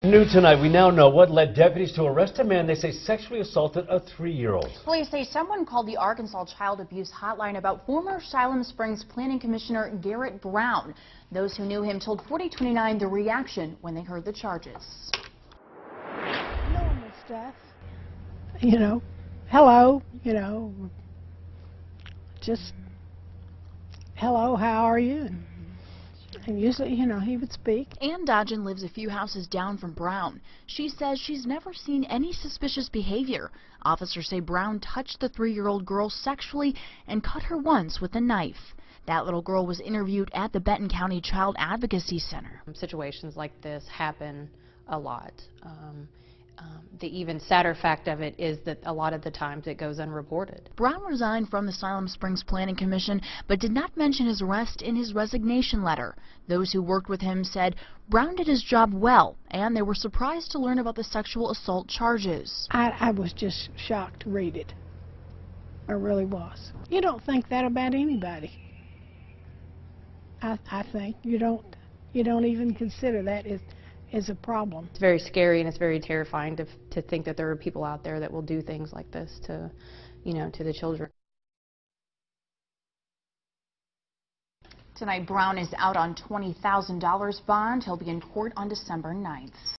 New tonight, we now know what led deputies to arrest a man they say sexually assaulted a 3-year-old. Police say someone called the Arkansas Child Abuse Hotline about former Salem Springs Planning Commissioner Garrett Brown. Those who knew him told 4029 the reaction when they heard the charges. Normal stuff. Hello, just hello, how are you? And usually, he would speak. Ann Dodgen lives a few houses down from Brown. She says she's never seen any suspicious behavior. Officers say Brown touched the 3-year-old girl sexually and cut her once with a knife. That little girl was interviewed at the Benton County Child Advocacy Center. Situations like this happen a lot. The even sadder fact of it is that a lot of the times it goes unreported. Brown resigned from the Salem Springs Planning Commission, but did not mention his arrest in his resignation letter. Those who worked with him said Brown did his job well, and they were surprised to learn about the sexual assault charges. I was just shocked to read it. I really was. You don't think that about anybody. I think you don't even consider that is a problem. It's very scary and it's very terrifying to think that there are people out there that will do things like this to, to the children. Tonight, Brown is out on $20,000 bond. He'll be in court on December 9th.